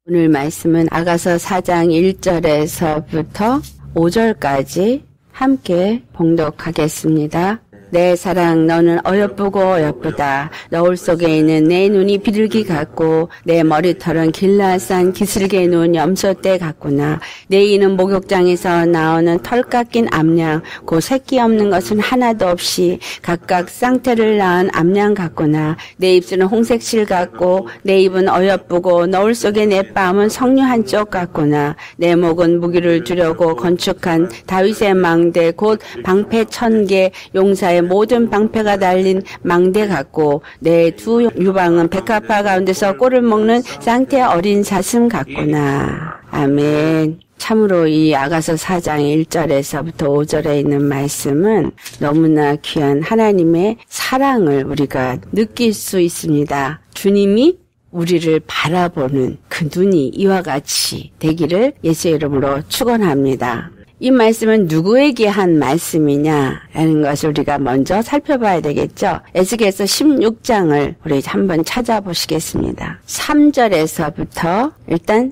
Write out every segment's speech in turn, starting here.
오늘 말씀은 아가서 4장 1절에서부터 5절까지 함께 봉독하겠습니다. 내 사랑 너는 어여쁘고 어여쁘다. 너울 속에 있는 내 눈이 비둘기 같고 내 머리털은 길라산 기슭에 누운 염소떼 같구나. 내 이는 목욕장에서 나오는 털 깎인 암양 곧 새끼 없는 것은 하나도 없이 각각 쌍태를 낳은 암양 같구나. 내 입술은 홍색실 같고 내 입은 어여쁘고 너울 속에 내 뺨은 석류 한쪽 같구나. 내 목은 무기를 두려고 건축한 다윗의 망대 곧 방패 1000개 용사의 모든 방패가 달린 망대 같고 내 두 유방은 백합화 가운데서 꼴을 먹는 쌍태 어린 사슴 같구나. 아멘. 참으로 이 아가서 4장 1절에서부터 5절에 있는 말씀은 너무나 귀한 하나님의 사랑을 우리가 느낄 수 있습니다. 주님이 우리를 바라보는 그 눈이 이와 같이 되기를 예수의 이름으로 축원합니다. 이 말씀은 누구에게 한 말씀이냐라는 것을 우리가 먼저 살펴봐야 되겠죠. 에스겔서 16장을 우리 한번 찾아보시겠습니다. 3절에서부터 일단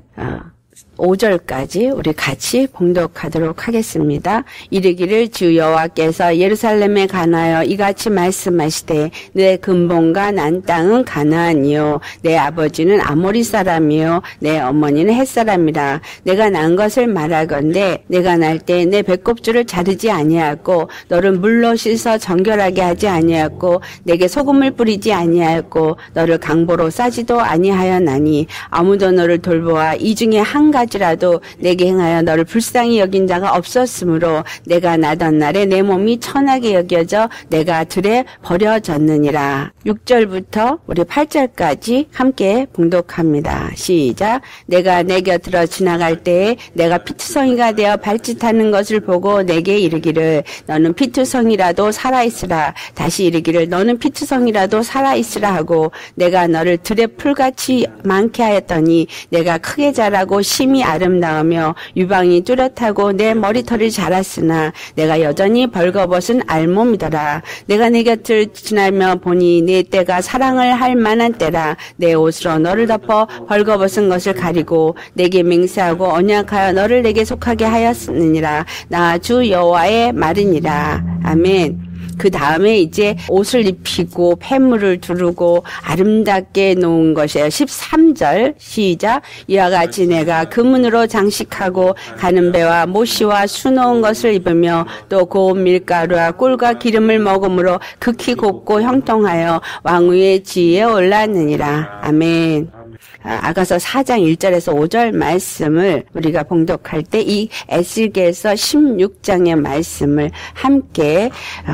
5절까지 우리 같이 봉독하도록 하겠습니다. 이르기를 주 여호와께서 예루살렘에 관하여 이같이 말씀하시되 내 근본과 난 땅은 가나안이요 내 아버지는 아모리 사람이요 내 어머니는 헷 사람이라. 내가 난 것을 말하건대 내가 날 때 내 배꼽줄을 자르지 아니하였고 너를 물로 씻어 정결하게 하지 아니하였고 내게 소금을 뿌리지 아니하였고 너를 강보로 싸지도 아니하였나니 아무도 너를 돌보아 이 중에 한 가지라도 내게 행하여 너를 불쌍히 여긴 자가 없었으므로 내가 나던 날에 내 몸이 천하게 여겨져 내가 들에 버려졌느니라. 6절부터 우리 8절까지 함께 봉독합니다. 시작. 내가 내 곁으로 지나갈 때에 내가 피투성이가 되어 발짓하는 것을 보고 내게 이르기를 너는 피투성이라도 살아있으라. 다시 이르기를 너는 피투성이라도 살아있으라 하고 내가 너를 들에 풀같이 많게 하였더니 내가 크게 자라고 심히 아름다우며 유방이 뚜렷하고 내 머리털이 자랐으나 내가 여전히 벌거벗은 알몸이더라. 내가 내 곁을 지나며 보니 내 때가 사랑을 할 만한 때라. 내 옷으로 너를 덮어 벌거벗은 것을 가리고 내게 맹세하고 언약하여 너를 내게 속하게 하였느니라. 나 주 여호와의 말이니라. 아멘. 그 다음에 이제 옷을 입히고 폐물을 두르고 아름답게 놓은 것이에요. 13절 시작. 이와 같이 내가 금은으로 장식하고 가는 배와 모시와 수놓은 것을 입으며 또 고운 밀가루와 꿀과 기름을 먹음으로 극히 곱고 형통하여 왕위의 지위에 올랐느니라. 아멘. 아가서 4장 1절에서 5절 말씀을 우리가 봉독할 때 이 에스겔서 16장의 말씀을 함께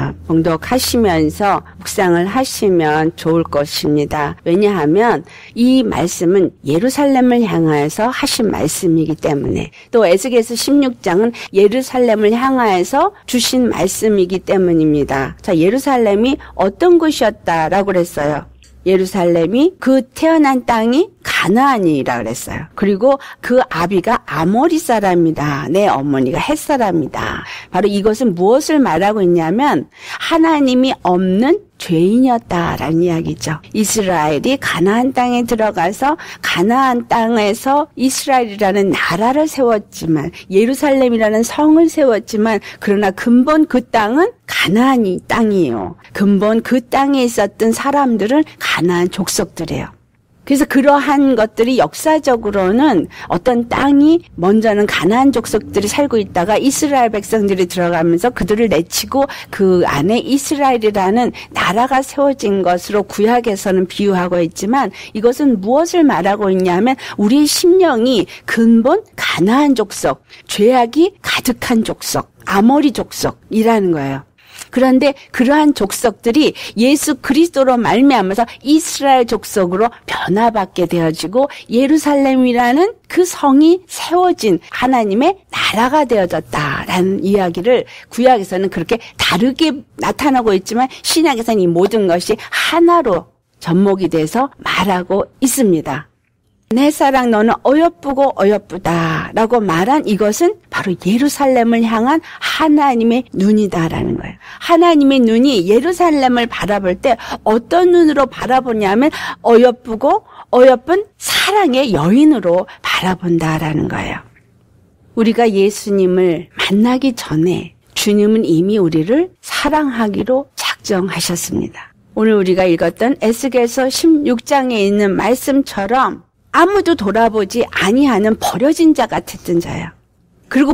봉독하시면서 묵상을 하시면 좋을 것입니다. 왜냐하면 이 말씀은 예루살렘을 향하여서 하신 말씀이기 때문에 또 에스겔서 16장은 예루살렘을 향하여서 주신 말씀이기 때문입니다. 자, 예루살렘이 어떤 곳이었다라고 그랬어요? 예루살렘이 그 태어난 땅이 가나안이라 그랬어요. 그리고 그 아비가 아모리 사람이다. 내 어머니가 헷 사람이다. 바로 이것은 무엇을 말하고 있냐면 하나님이 없는 죄인이었다라는 이야기죠. 이스라엘이 가나안 땅에 들어가서 가나안 땅에서 이스라엘이라는 나라를 세웠지만 예루살렘이라는 성을 세웠지만 그러나 근본 그 땅은 가나안이 땅이에요. 근본 그 땅에 있었던 사람들은 가나안 족속들이에요. 그래서 그러한 것들이 역사적으로는 어떤 땅이 먼저는 가나안 족속들이 살고 있다가 이스라엘 백성들이 들어가면서 그들을 내치고 그 안에 이스라엘이라는 나라가 세워진 것으로 구약에서는 비유하고 있지만 이것은 무엇을 말하고 있냐면 우리의 심령이 근본 가나안 족속, 죄악이 가득한 족속, 아모리 족속이라는 거예요. 그런데 그러한 족속들이 예수 그리스도로 말미암아서 이스라엘 족속으로 변화받게 되어지고 예루살렘이라는 그 성이 세워진 하나님의 나라가 되어졌다라는 이야기를 구약에서는 그렇게 다르게 나타나고 있지만 신약에서는 이 모든 것이 하나로 접목이 돼서 말하고 있습니다. 내 사랑 너는 어여쁘고 어여쁘다 라고 말한 이것은 바로 예루살렘을 향한 하나님의 눈이다라는 거예요. 하나님의 눈이 예루살렘을 바라볼 때 어떤 눈으로 바라보냐면 어여쁘고 어여쁜 사랑의 여인으로 바라본다라는 거예요. 우리가 예수님을 만나기 전에 주님은 이미 우리를 사랑하기로 작정하셨습니다. 오늘 우리가 읽었던 에스겔서 16장에 있는 말씀처럼 아무도 돌아보지 아니하는 버려진 자 같았던 자예요. 그리고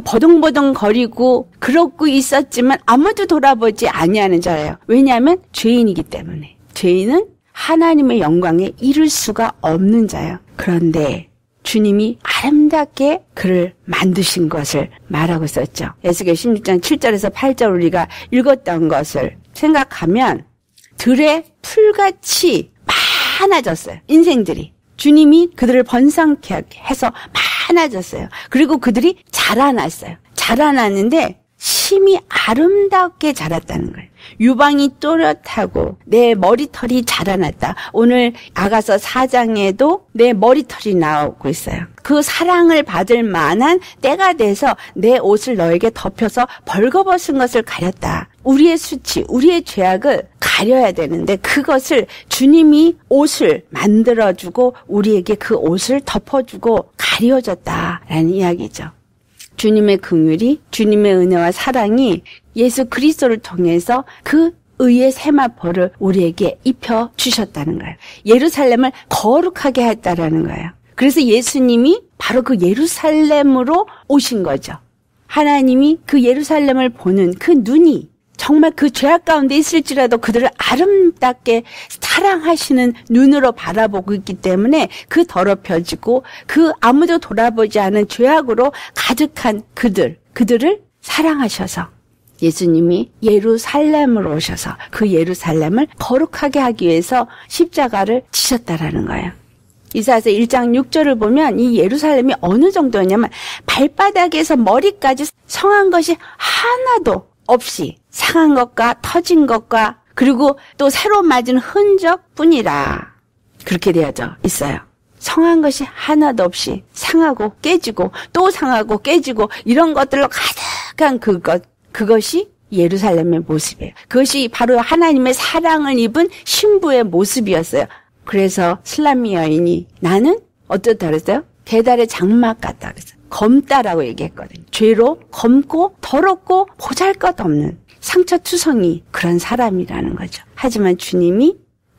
버둥버둥거리고 그러고 있었지만 아무도 돌아보지 아니하는 자예요. 왜냐하면 죄인이기 때문에. 죄인은 하나님의 영광에 이를 수가 없는 자예요. 그런데 주님이 아름답게 그를 만드신 것을 말하고 있었죠. 에스겔 16장 7절에서 8절 우리가 읽었던 것을 생각하면 들의 풀같이 많아졌어요. 인생들이. 주님이 그들을 번성케 해서 많아졌어요. 그리고 그들이 자라났어요. 자라났는데 심이 아름답게 자랐다는 거예요. 유방이 또렷하고 내 머리털이 자라났다. 오늘 아가서 4장에도 내 머리털이 나오고 있어요. 그 사랑을 받을 만한 때가 돼서 내 옷을 너에게 덮여서 벌거벗은 것을 가렸다. 우리의 수치, 우리의 죄악을 가려야 되는데 그것을 주님이 옷을 만들어주고 우리에게 그 옷을 덮어주고 가려졌다라는 이야기죠. 주님의 긍휼이, 주님의 은혜와 사랑이 예수 그리스도를 통해서 그 의의 세마포를 우리에게 입혀 주셨다는 거예요. 예루살렘을 거룩하게 했다라는 거예요. 그래서 예수님이 바로 그 예루살렘으로 오신 거죠. 하나님이 그 예루살렘을 보는 그 눈이 정말 그 죄악 가운데 있을지라도 그들을 아름답게 사랑하시는 눈으로 바라보고 있기 때문에 그 더럽혀지고 그 아무도 돌아보지 않은 죄악으로 가득한 그들을 사랑하셔서 예수님이 예루살렘으로 오셔서 그 예루살렘을 거룩하게 하기 위해서 십자가를 지셨다라는 거예요. 이사야서 1장 6절을 보면 이 예루살렘이 어느 정도였냐면 발바닥에서 머리까지 성한 것이 하나도 없이 상한 것과 터진 것과 그리고 또 새로 맞은 흔적뿐이라 그렇게 되어져 있어요. 성한 것이 하나도 없이 상하고 깨지고 또 상하고 깨지고 이런 것들로 가득한 그것이 예루살렘의 모습이에요. 그것이 바로 하나님의 사랑을 입은 신부의 모습이었어요. 그래서 슬라미 여인이 나는 어떻다 그랬어요? 계달의 장막 같다 그랬어요. 검다라고 얘기했거든요. 죄로 검고 더럽고 보잘것없는 상처투성이 그런 사람이라는 거죠. 하지만 주님이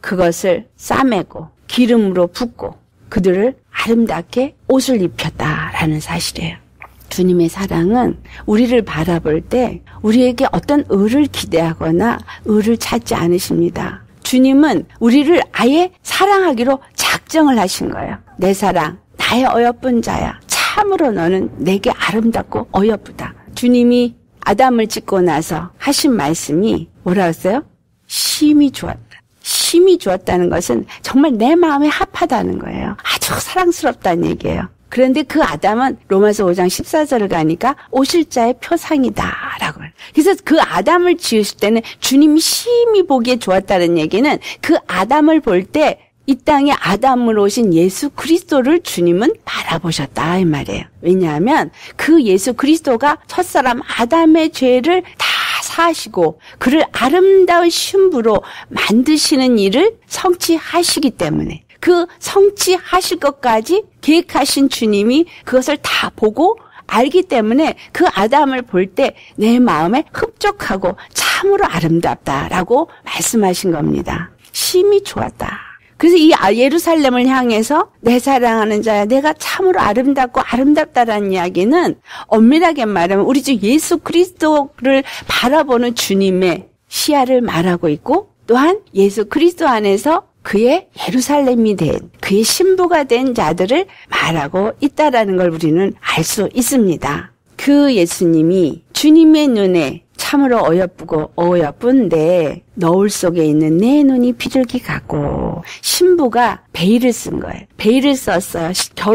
그것을 싸매고 기름으로 붓고 그들을 아름답게 옷을 입혔다라는 사실이에요. 주님의 사랑은 우리를 바라볼 때 우리에게 어떤 의를 기대하거나 의를 찾지 않으십니다. 주님은 우리를 아예 사랑하기로 작정을 하신 거예요. 내 사랑, 나의 어여쁜 자야. 참으로 너는 내게 아름답고 어여쁘다. 주님이 아담을 짓고 나서 하신 말씀이 뭐라 했어요? 심히 좋았다. 심히 좋았다는 것은 정말 내 마음에 합하다는 거예요. 아주 사랑스럽다는 얘기예요. 그런데 그 아담은 로마서 5장 14절을 가니까 오실 자의 표상이다라고 해요. 그래서 그 아담을 지으실 때는 주님이 심히 보기에 좋았다는 얘기는 그 아담을 볼 때 이 땅에 아담으로 오신 예수 그리스도를 주님은 바라보셨다 이 말이에요. 왜냐하면 그 예수 그리스도가 첫사람 아담의 죄를 다 사하시고 그를 아름다운 신부로 만드시는 일을 성취하시기 때문에 그 성취하실 것까지 계획하신 주님이 그것을 다 보고 알기 때문에 그 아담을 볼 때 내 마음에 흡족하고 참으로 아름답다라고 말씀하신 겁니다. 심히 좋았다. 그래서 이 예루살렘을 향해서 내 사랑하는 자야 내가 참으로 아름답고 아름답다라는 이야기는 엄밀하게 말하면 우리 주 예수 그리스도를 바라보는 주님의 시야를 말하고 있고 또한 예수 그리스도 안에서 그의 예루살렘이 된 그의 신부가 된 자들을 말하고 있다라는 걸 우리는 알 수 있습니다. 그 예수님이 주님의 눈에 참으로 어여쁘고 어여쁜데 너울 속에 있는 내 눈이 비둘기 같고 신부가 베일을 쓴 거예요. 베일을 썼어요.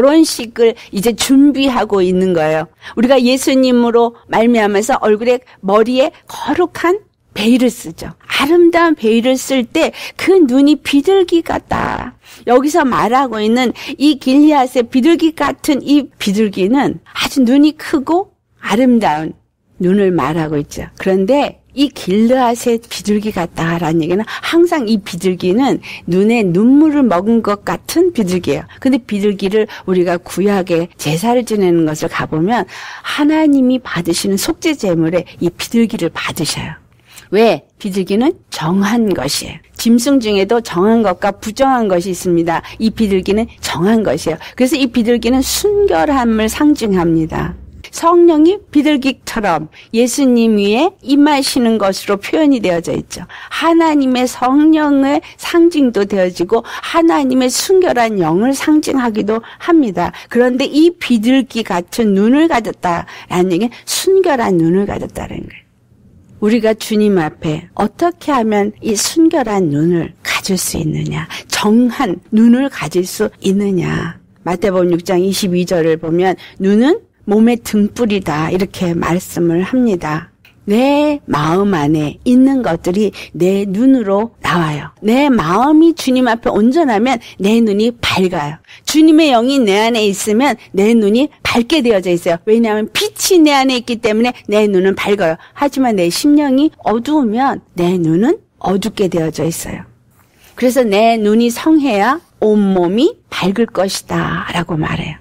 결혼식을 이제 준비하고 있는 거예요. 우리가 예수님으로 말미암아서 얼굴에 머리에 거룩한 베일을 쓰죠. 아름다운 베일을 쓸 때 그 눈이 비둘기 같다. 여기서 말하고 있는 이 길리앗의 비둘기 같은 이 비둘기는 아주 눈이 크고 아름다운 눈을 말하고 있죠. 그런데 이 길르앗의 비둘기 같다라는 얘기는 항상 이 비둘기는 눈에 눈물을 먹은 것 같은 비둘기예요. 근데 비둘기를 우리가 구약에 제사를 지내는 것을 가보면 하나님이 받으시는 속죄 제물에 이 비둘기를 받으셔요. 왜? 비둘기는 정한 것이에요. 짐승 중에도 정한 것과 부정한 것이 있습니다. 이 비둘기는 정한 것이에요. 그래서 이 비둘기는 순결함을 상징합니다. 성령이 비둘기처럼 예수님 위에 임하시는 것으로 표현이 되어져 있죠. 하나님의 성령의 상징도 되어지고 하나님의 순결한 영을 상징하기도 합니다. 그런데 이 비둘기 같은 눈을 가졌다라는 얘기는 순결한 눈을 가졌다는 거예요. 우리가 주님 앞에 어떻게 하면 이 순결한 눈을 가질 수 있느냐, 정한 눈을 가질 수 있느냐. 마태복음 6장 22절을 보면 눈은 몸의 등불이다 이렇게 말씀을 합니다. 내 마음 안에 있는 것들이 내 눈으로 나와요. 내 마음이 주님 앞에 온전하면 내 눈이 밝아요. 주님의 영이 내 안에 있으면 내 눈이 밝게 되어져 있어요. 왜냐하면 빛이 내 안에 있기 때문에 내 눈은 밝아요. 하지만 내 심령이 어두우면 내 눈은 어둡게 되어져 있어요. 그래서 내 눈이 성해야 온몸이 밝을 것이다 라고 말해요.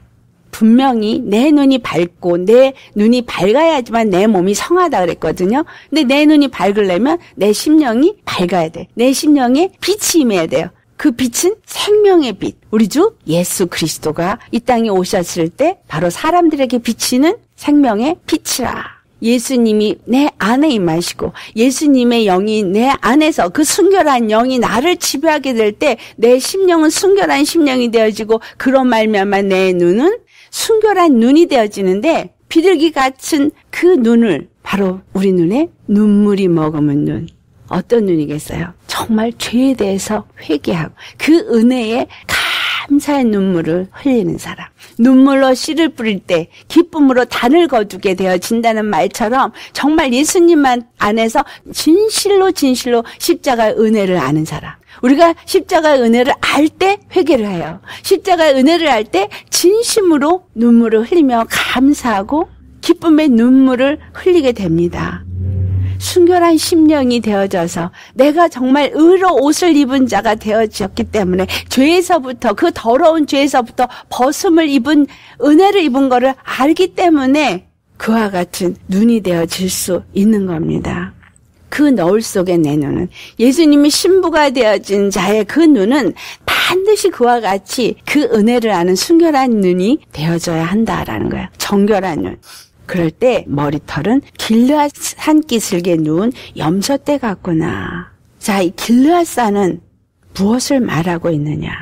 분명히 내 눈이 밝고 내 눈이 밝아야지만 내 몸이 성하다 그랬거든요. 근데 내 눈이 밝으려면 내 심령이 밝아야 돼. 내 심령에 빛이 임해야 돼요. 그 빛은 생명의 빛. 우리 주 예수 그리스도가 이 땅에 오셨을 때 바로 사람들에게 비치는 생명의 빛이라. 예수님이 내 안에 임하시고 예수님의 영이 내 안에서 그 순결한 영이 나를 지배하게 될 때 내 심령은 순결한 심령이 되어지고 그런 말미암아 내 눈은 순결한 눈이 되어지는데 비둘기 같은 그 눈을 바로 우리 눈에 눈물이 머금은 눈. 어떤 눈이겠어요? 정말 죄에 대해서 회개하고 그 은혜에 감사의 눈물을 흘리는 사람. 눈물로 씨를 뿌릴 때 기쁨으로 단을 거두게 되어진다는 말처럼 정말 예수님만 안에서 진실로 십자가의 은혜를 아는 사람. 우리가 십자가의 은혜를 알 때 회개를 해요. 십자가의 은혜를 알 때 진심으로 눈물을 흘리며 감사하고 기쁨의 눈물을 흘리게 됩니다. 순결한 심령이 되어져서 내가 정말 의로 옷을 입은 자가 되어졌기 때문에 죄에서부터 그 더러운 죄에서부터 벗음을 입은 은혜를 입은 거를 알기 때문에 그와 같은 눈이 되어질 수 있는 겁니다. 그 너울 속에 내 눈은 예수님이 신부가 되어진 자의 그 눈은 반드시 그와 같이 그 은혜를 아는 순결한 눈이 되어져야 한다라는 거예요. 정결한 눈. 그럴 때 머리털은 길르앗 산기슭에 누운 염소떼 같구나. 자, 이 길르앗산은 무엇을 말하고 있느냐?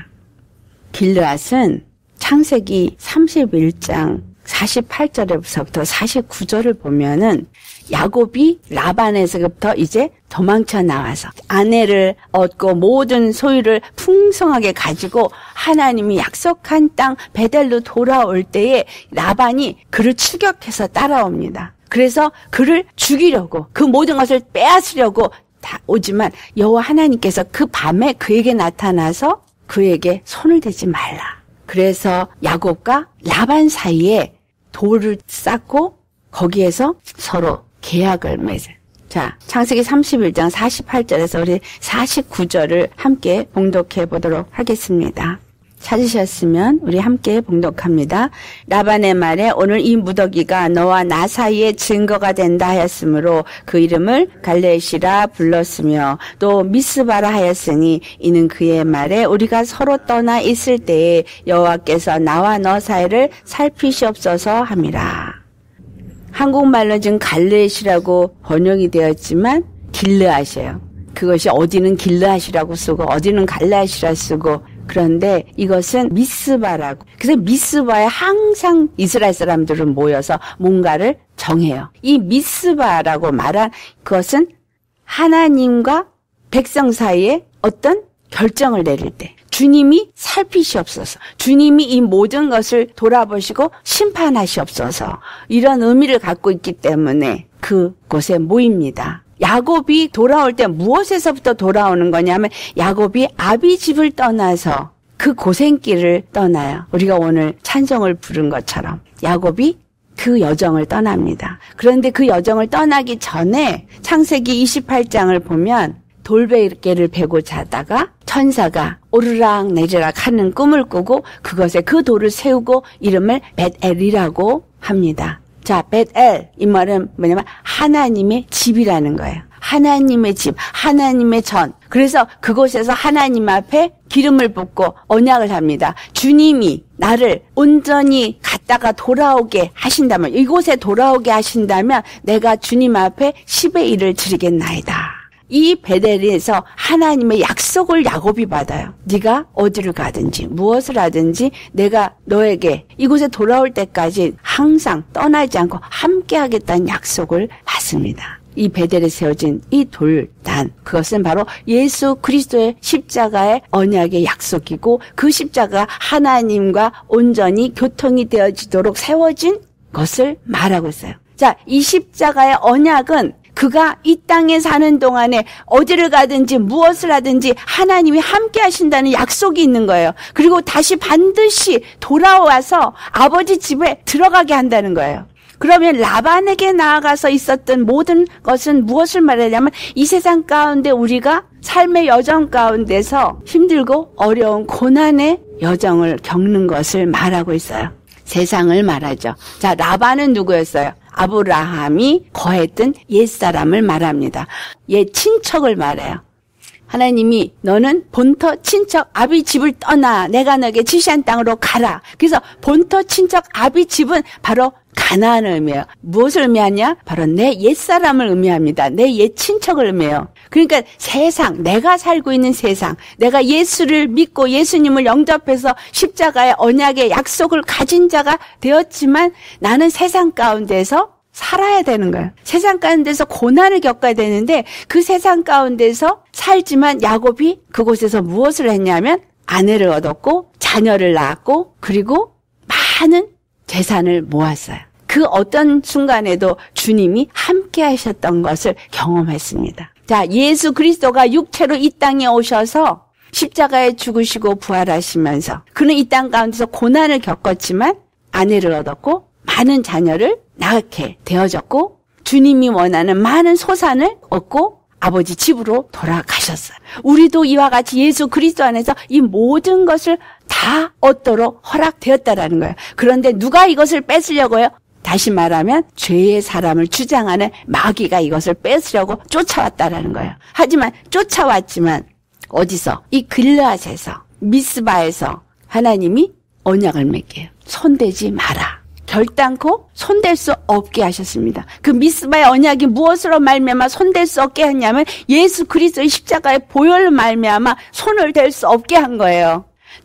길르앗은 창세기 31장 48절에서부터 49절을 보면은 야곱이 라반에서부터 이제 도망쳐 나와서 아내를 얻고 모든 소유를 풍성하게 가지고 하나님이 약속한 땅 베델로 돌아올 때에 라반이 그를 추격해서 따라옵니다. 그래서 그를 죽이려고 그 모든 것을 빼앗으려고 다 오지만 여호와 하나님께서 그 밤에 그에게 나타나서 그에게 손을 대지 말라. 그래서 야곱과 라반 사이에 돌을 쌓고 거기에서 서로 계약을 맺어요. 자, 창세기 31장 48절에서 우리 49절을 함께 봉독해 보도록 하겠습니다. 찾으셨으면 우리 함께 봉독합니다. 라반의 말에 오늘 이 무더기가 너와 나 사이에 증거가 된다 하였으므로 그 이름을 갈레시라 불렀으며 또 미스바라 하였으니 이는 그의 말에 우리가 서로 떠나 있을 때에 여호와께서 나와 너 사이를 살피시옵소서 함이라. 한국말로 지금 갈레시라고 번역이 되었지만 길르앗이에요. 그것이 어디는 길르앗이라고 쓰고 어디는 갈레시라 쓰고 그런데 이것은 미스바라고. 그래서 미스바에 항상 이스라엘 사람들은 모여서 뭔가를 정해요. 이 미스바라고 말한 그것은 하나님과 백성 사이에 어떤 결정을 내릴 때 주님이 살피시옵소서. 주님이 이 모든 것을 돌아보시고 심판하시옵소서. 이런 의미를 갖고 있기 때문에 그곳에 모입니다. 야곱이 돌아올 때 무엇에서부터 돌아오는 거냐면 야곱이 아비 집을 떠나서 그 고생길을 떠나요. 우리가 오늘 찬송을 부른 것처럼 야곱이 그 여정을 떠납니다. 그런데 그 여정을 떠나기 전에 창세기 28장을 보면 돌베개를 베고 자다가 천사가 오르락 내리락 하는 꿈을 꾸고 그것에 그 돌을 세우고 이름을 벳엘이라고 합니다. 자, 벳엘 이 말은 뭐냐면 하나님의 집이라는 거예요. 하나님의 집, 하나님의 전. 그래서 그곳에서 하나님 앞에 기름을 붓고 언약을 합니다. 주님이 나를 온전히 갔다가 돌아오게 하신다면, 이곳에 돌아오게 하신다면 내가 주님 앞에 10의 1을 드리겠나이다. 이 베델에서 하나님의 약속을 야곱이 받아요. 네가 어디를 가든지 무엇을 하든지 내가 너에게 이곳에 돌아올 때까지 항상 떠나지 않고 함께 하겠다는 약속을 받습니다. 이 베델에 세워진 이 돌단, 그것은 바로 예수 그리스도의 십자가의 언약의 약속이고 그 십자가 하나님과 온전히 교통이 되어지도록 세워진 것을 말하고 있어요. 자, 이 십자가의 언약은 그가 이 땅에 사는 동안에 어디를 가든지 무엇을 하든지 하나님이 함께 하신다는 약속이 있는 거예요. 그리고 다시 반드시 돌아와서 아버지 집에 들어가게 한다는 거예요. 그러면 라반에게 나아가서 있었던 모든 것은 무엇을 말하냐면 이 세상 가운데 우리가 삶의 여정 가운데서 힘들고 어려운 고난의 여정을 겪는 것을 말하고 있어요. 세상을 말하죠. 자, 라반은 누구였어요? 아브라함이 거했던 옛사람을 말합니다. 옛 친척을 말해요. 하나님이 너는 본터 친척 아비 집을 떠나 내가 너에게 지시한 땅으로 가라. 그래서 본터 친척 아비 집은 바로 가나안을 의미해요. 무엇을 의미하냐? 바로 내 옛사람을 의미합니다. 내 옛 친척을 의미해요. 그러니까 세상, 내가 살고 있는 세상, 내가 예수를 믿고 예수님을 영접해서 십자가의 언약의 약속을 가진 자가 되었지만 나는 세상 가운데서 살아야 되는 거예요. 세상 가운데서 고난을 겪어야 되는데 그 세상 가운데서 살지만 야곱이 그곳에서 무엇을 했냐면 아내를 얻었고 자녀를 낳았고 그리고 많은 재산을 모았어요. 그 어떤 순간에도 주님이 함께 하셨던 것을 경험했습니다. 자, 예수 그리스도가 육체로 이 땅에 오셔서 십자가에 죽으시고 부활하시면서 그는 이 땅 가운데서 고난을 겪었지만 아내를 얻었고 많은 자녀를 낳게 되어졌고 주님이 원하는 많은 소산을 얻고 아버지 집으로 돌아가셨어요. 우리도 이와 같이 예수 그리스도 안에서 이 모든 것을 다 얻도록 허락되었다라는 거예요. 그런데 누가 이것을 뺏으려고요? 다시 말하면 죄의 사람을 주장하는 마귀가 이것을 뺏으려고 쫓아왔다라는 거예요. 하지만 쫓아왔지만 어디서? 이 길르앗에서 미스바에서 하나님이 언약을 맺게요. 손대지 마라. 결단코 손댈 수 없게 하셨습니다. 그 미스바의 언약이 무엇으로 말미암아 손댈 수 없게 했냐면 예수 그리스도의 십자가의 보혈로 말미암아 손을 댈 수 없게 한 거예요.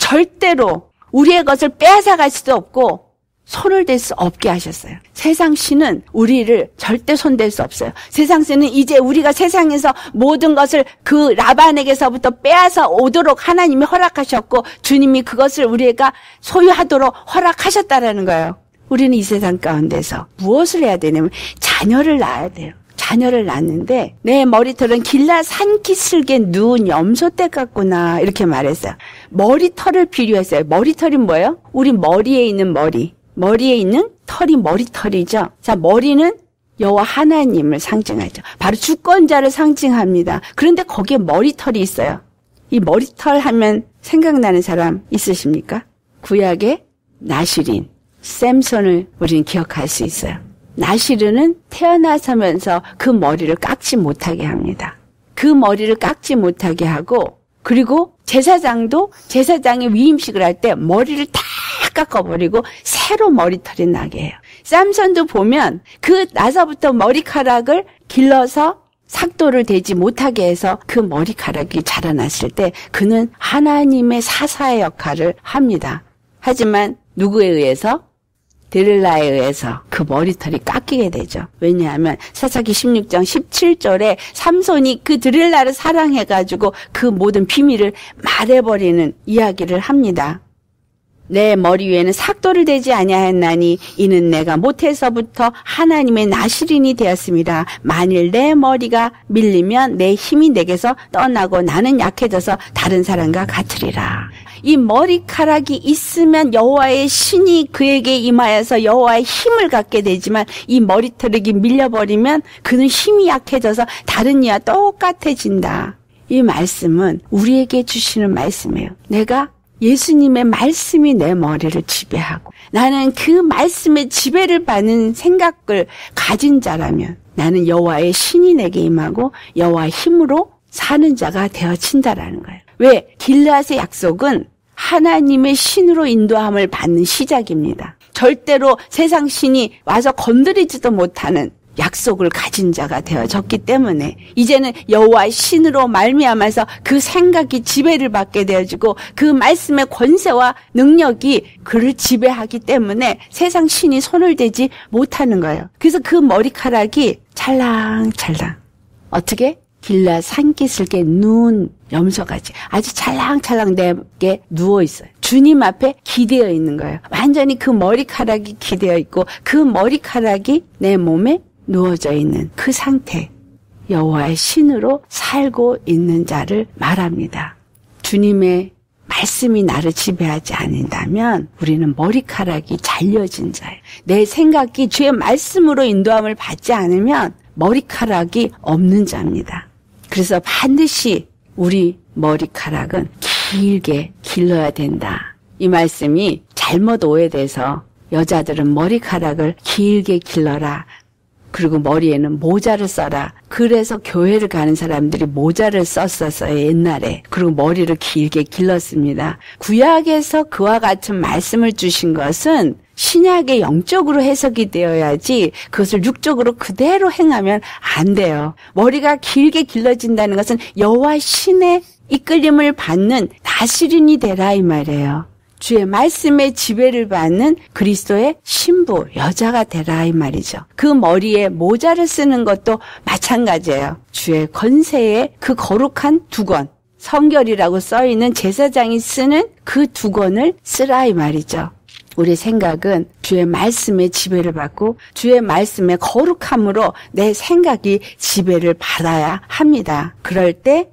절대로 우리의 것을 빼앗아갈 수도 없고 손을 댈 수 없게 하셨어요. 세상 신은 우리를 절대 손댈 수 없어요. 세상 신은 이제 우리가 세상에서 모든 것을 그 라반에게서부터 빼앗아 오도록 하나님이 허락하셨고 주님이 그것을 우리가 소유하도록 허락하셨다라는 거예요. 우리는 이 세상 가운데서 무엇을 해야 되냐면 자녀를 낳아야 돼요. 자녀를 낳는데 내 머리털은 길라 산기슭에 누운 염소떼 같구나 이렇게 말했어요. 머리털을 비유했어요. 머리털이 뭐예요? 우리 머리에 있는 머리. 머리에 있는 털이 머리털이죠. 자, 머리는 여호와 하나님을 상징하죠. 바로 주권자를 상징합니다. 그런데 거기에 머리털이 있어요. 이 머리털 하면 생각나는 사람 있으십니까? 구약의 나실인, 샘손을 우리는 기억할 수 있어요. 나실은은 태어나서면서 그 머리를 깎지 못하게 합니다. 그 머리를 깎지 못하게 하고 그리고 제사장도 제사장의 위임식을 할 때 머리를 다 깎아버리고 새로 머리털이 나게 해요. 쌈손도 보면 그 나서부터 머리카락을 길러서 삭도를 대지 못하게 해서 그 머리카락이 자라났을 때 그는 하나님의 사사의 역할을 합니다. 하지만 누구에 의해서? 데릴라에 의해서 그 머리털이 깎이게 되죠. 왜냐하면 사사기 16장 17절에 삼손이 그 데릴라를 사랑해가지고 그 모든 비밀을 말해버리는 이야기를 합니다. 내 머리 위에는 삭도를 대지 아니하였나니 이는 내가 모태에서부터 하나님의 나실인이 되었습니다. 만일 내 머리가 밀리면 내 힘이 내게서 떠나고 나는 약해져서 다른 사람과 같으리라. 이 머리카락이 있으면 여호와의 신이 그에게 임하여서 여호와의 힘을 갖게 되지만 이 머리털이 밀려버리면 그는 힘이 약해져서 다른 이와 똑같아진다. 이 말씀은 우리에게 주시는 말씀이에요. 내가 예수님의 말씀이 내 머리를 지배하고 나는 그 말씀의 지배를 받는 생각을 가진 자라면 나는 여호와의 신이 내게 임하고 여호와의 힘으로 사는 자가 되어진다라는 거예요. 왜? 길르앗의 약속은 하나님의 신으로 인도함을 받는 시작입니다. 절대로 세상 신이 와서 건드리지도 못하는 약속을 가진 자가 되어졌기 때문에 이제는 여호와의 신으로 말미암아서 그 생각이 지배를 받게 되어지고 그 말씀의 권세와 능력이 그를 지배하기 때문에 세상 신이 손을 대지 못하는 거예요. 그래서 그 머리카락이 찰랑찰랑 어떻게? 길르앗 산기슭에 누운 염소같이 아주 찰랑찰랑 내게 누워있어요. 주님 앞에 기대어 있는 거예요. 완전히 그 머리카락이 기대어 있고 그 머리카락이 내 몸에 누워져 있는 그 상태, 여호와의 신으로 살고 있는 자를 말합니다. 주님의 말씀이 나를 지배하지 않는다면 우리는 머리카락이 잘려진 자예요. 내 생각이 주의 말씀으로 인도함을 받지 않으면 머리카락이 없는 자입니다. 그래서 반드시 우리 머리카락은 길게 길러야 된다. 이 말씀이 잘못 오해돼서 여자들은 머리카락을 길게 길러라. 그리고 머리에는 모자를 써라. 그래서 교회를 가는 사람들이 모자를 썼었어요, 옛날에. 그리고 머리를 길게 길렀습니다. 구약에서 그와 같은 말씀을 주신 것은 신약의 영적으로 해석이 되어야지 그것을 육적으로 그대로 행하면 안 돼요. 머리가 길게 길러진다는 것은 여호와 신의 이끌림을 받는 다스린이 되라 이 말이에요. 주의 말씀의 지배를 받는 그리스도의 신부, 여자가 되라 이 말이죠. 그 머리에 모자를 쓰는 것도 마찬가지예요. 주의 권세의 그 거룩한 두건, 성결이라고 써있는 제사장이 쓰는 그 두건을 쓰라 이 말이죠. 우리 생각은 주의 말씀의 지배를 받고 주의 말씀의 거룩함으로 내 생각이 지배를 받아야 합니다. 그럴 때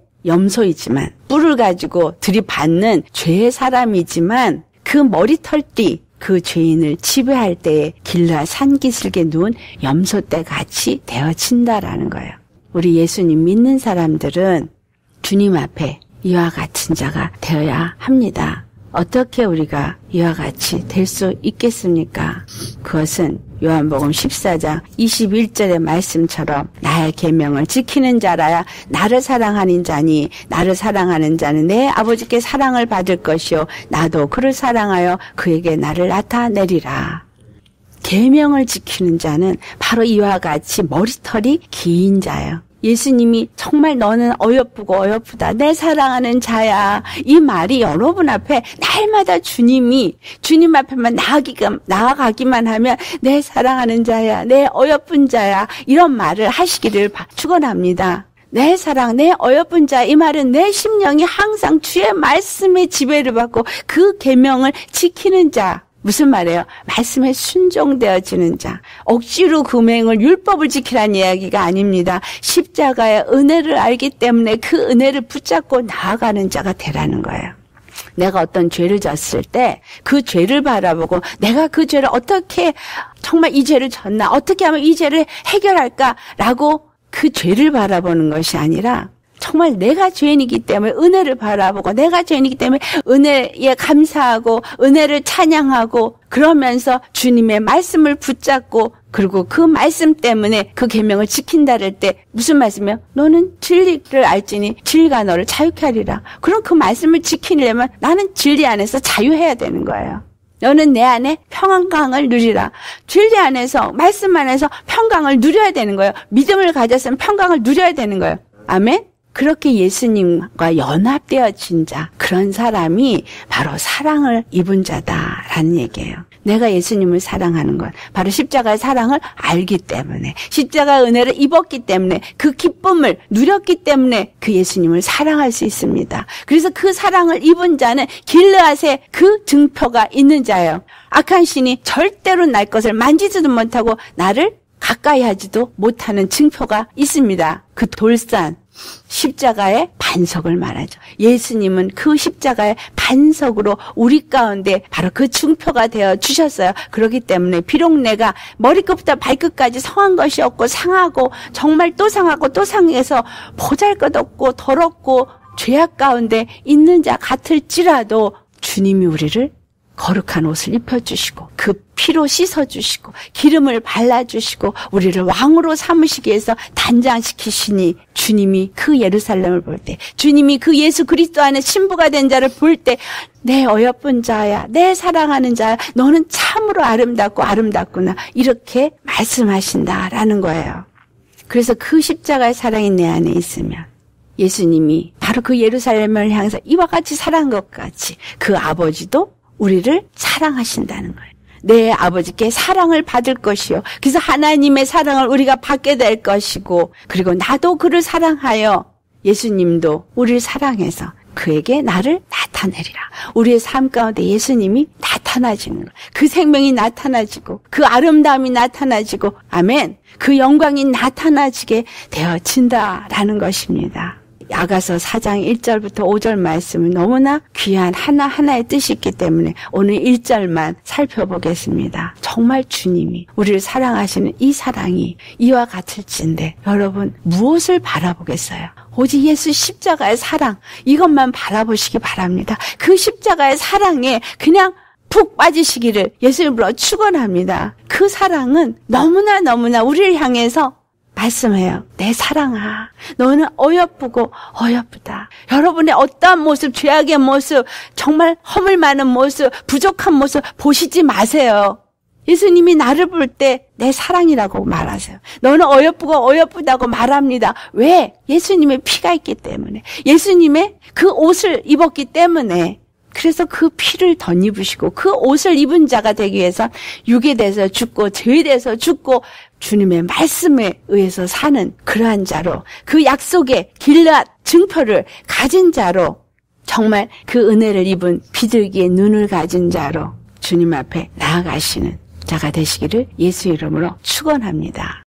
염소이지만 뿔을 가지고 들이받는 죄의 사람이지만 그 머리털띠 그 죄인을 지배할 때에 길르앗 산기슭에 누운 염소떼 같이 되어진다라는 거예요. 우리 예수님 믿는 사람들은 주님 앞에 이와 같은 자가 되어야 합니다. 어떻게 우리가 이와 같이 될 수 있겠습니까? 그것은 요한복음 14장 21절의 말씀처럼 나의 계명을 지키는 자라야 나를 사랑하는 자니 나를 사랑하는 자는 내 아버지께 사랑을 받을 것이요 나도 그를 사랑하여 그에게 나를 나타내리라. 계명을 지키는 자는 바로 이와 같이 머리털이 긴 자예요. 예수님이 정말 너는 어여쁘고 어여쁘다. 내 사랑하는 자야. 이 말이 여러분 앞에 날마다 주님 앞에만 나아가기만 하면 내 사랑하는 자야. 내 어여쁜 자야. 이런 말을 하시기를 축원합니다. 내 사랑, 내 어여쁜 자. 이 말은 내 심령이 항상 주의 말씀의 지배를 받고 그 계명을 지키는 자. 무슨 말이에요? 말씀에 순종되어지는 자. 억지로 금행을 율법을 지키라는 이야기가 아닙니다. 십자가의 은혜를 알기 때문에 그 은혜를 붙잡고 나아가는 자가 되라는 거예요. 내가 어떤 죄를 졌을 때 그 죄를 바라보고 내가 그 죄를 어떻게 정말 이 죄를 졌나 어떻게 하면 이 죄를 해결할까라고 그 죄를 바라보는 것이 아니라 정말 내가 죄인이기 때문에 은혜를 바라보고 내가 죄인이기 때문에 은혜에 감사하고 은혜를 찬양하고 그러면서 주님의 말씀을 붙잡고 그리고 그 말씀 때문에 그 계명을 지킨다를 때 무슨 말씀이에요? 너는 진리를 알지니 진리가 너를 자유케 하리라. 그럼 그 말씀을 지키려면 나는 진리 안에서 자유해야 되는 거예요. 너는 내 안에 평강을 누리라. 진리 안에서 말씀 안에서 평강을 누려야 되는 거예요. 믿음을 가졌으면 평강을 누려야 되는 거예요. 아멘? 그렇게 예수님과 연합되어진 자, 그런 사람이 바로 사랑을 입은 자다라는 얘기예요. 내가 예수님을 사랑하는 건 바로 십자가의 사랑을 알기 때문에, 십자가의 은혜를 입었기 때문에, 그 기쁨을 누렸기 때문에 그 예수님을 사랑할 수 있습니다. 그래서 그 사랑을 입은 자는 길르앗의 그 증표가 있는 자예요. 악한 신이 절대로 날 것을 만지지도 못하고 나를 가까이 하지도 못하는 증표가 있습니다. 그 돌산, 십자가의 반석을 말하죠. 예수님은 그 십자가의 반석으로 우리 가운데 바로 그 증표가 되어 주셨어요. 그렇기 때문에 비록 내가 머리끝부터 발끝까지 성한 것이 없고 상하고 정말 또 상하고 또 상해서 보잘것없고 더럽고 죄악 가운데 있는 자 같을지라도 주님이 우리를 거룩한 옷을 입혀주시고 그 피로 씻어주시고 기름을 발라주시고 우리를 왕으로 삼으시기 위해서 단장시키시니 주님이 그 예루살렘을 볼 때 주님이 그 예수 그리스도 안에 신부가 된 자를 볼 때 내 어여쁜 자야 내 사랑하는 자야 너는 참으로 아름답고 아름답구나 이렇게 말씀하신다라는 거예요. 그래서 그 십자가의 사랑이 내 안에 있으면 예수님이 바로 그 예루살렘을 향해서 이와 같이 사랑한 것 같이 그 아버지도 우리를 사랑하신다는 거예요. 내 아버지께 사랑을 받을 것이요. 그래서 하나님의 사랑을 우리가 받게 될 것이고 그리고 나도 그를 사랑하여 예수님도 우리를 사랑해서 그에게 나를 나타내리라. 우리의 삶 가운데 예수님이 나타나지는 거예요. 그 생명이 나타나지고 그 아름다움이 나타나지고 아멘. 그 영광이 나타나지게 되어진다라는 것입니다. 야가서 4장 1절부터 5절 말씀은 너무나 귀한 하나하나의 뜻이 있기 때문에 오늘 1절만 살펴보겠습니다. 정말 주님이 우리를 사랑하시는 이 사랑이 이와 같을진데 여러분 무엇을 바라보겠어요? 오직 예수 십자가의 사랑 이것만 바라보시기 바랍니다. 그 십자가의 사랑에 그냥 푹 빠지시기를 예수님으로 축원합니다. 그 사랑은 너무나 우리를 향해서 말씀해요. 내 사랑아, 너는 어여쁘고 어여쁘다. 여러분의 어떠한 모습, 죄악의 모습, 정말 허물 많은 모습, 부족한 모습 보시지 마세요. 예수님이 나를 볼 때 내 사랑이라고 말하세요. 너는 어여쁘고 어여쁘다고 말합니다. 왜? 예수님의 피가 있기 때문에. 예수님의 그 옷을 입었기 때문에. 그래서 그 피를 덧입으시고 그 옷을 입은 자가 되기 위해서 육에 대해서 죽고 죄에 대해서 죽고 주님의 말씀에 의해서 사는 그러한 자로 그 약속의 길앗 증표를 가진 자로 정말 그 은혜를 입은 비둘기의 눈을 가진 자로 주님 앞에 나아가시는 자가 되시기를 예수 이름으로 축원합니다.